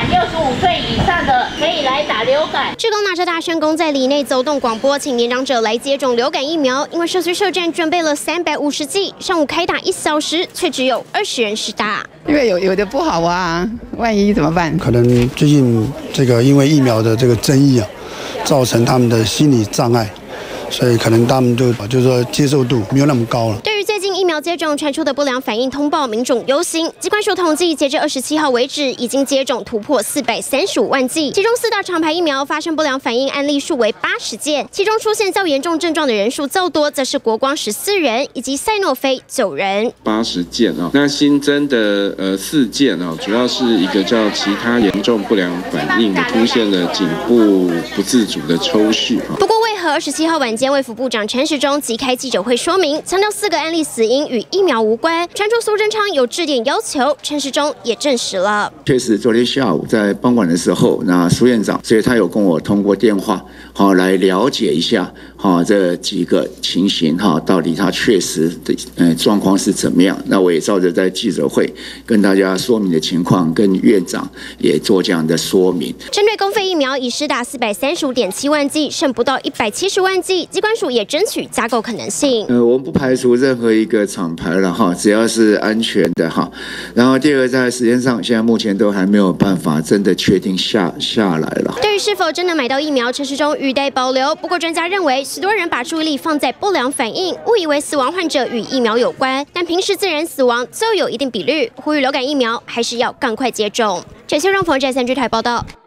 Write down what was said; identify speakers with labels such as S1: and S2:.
S1: 满65岁以上的可以来打流感。
S2: 志工拿着大声公在里内走动广播，请年长者来接种流感疫苗。因为社区社站准备了350剂，上午开打1小时，却只有20人施打。
S3: 因为有的不好啊，万一怎么办？
S4: 可能最近这个因为疫苗的这个争议啊，造成他们的心理障碍，所以可能他们就是说接受度没有那么高了。
S2: 对于最近疫苗接种传出的不良反应通报，民众忧心。疾管署统计，截至27号为止，已经接种突破435万剂，其中4大厂牌疫苗发生不良反应案例数为80件，其中出现较严重症状的人数较多，则是国光14人以及赛诺菲9人。
S5: 80件啊，那新增的4件啊，主要是一个叫其他严重不良反应，出现了颈部不自主的抽搐。
S2: 不过，为何27号晚间卫福部长陈时中即开记者会说明，强调4个案例死因与疫苗无关，传出苏贞昌有致电要求，陈时中也证实了。
S6: 确实，昨天下午在傍晚的时候，那苏院长，所以他有跟我通过电话，来了解一下，这几个情形，到底他确实的状况是怎么样。那我也照着在记者会跟大家说明的情况，跟院长也做这样的说明。
S2: 针对公费疫苗已施打435.7万剂，剩不到170万剂，疾管署也争取加购可能性。
S6: 我们不排除任何一个厂牌了只要是安全的然后第二个在时间上，现在目前都还没有办法真的确定下来了。
S2: 对于是否真的买到疫苗，陈时中语带保留。不过专家认为，许多人把注意力放在不良反应，误以为死亡患者与疫苗有关，但平时自然死亡就有一定比率。呼吁流感疫苗还是要赶快接种。这期让冯在3G台报道。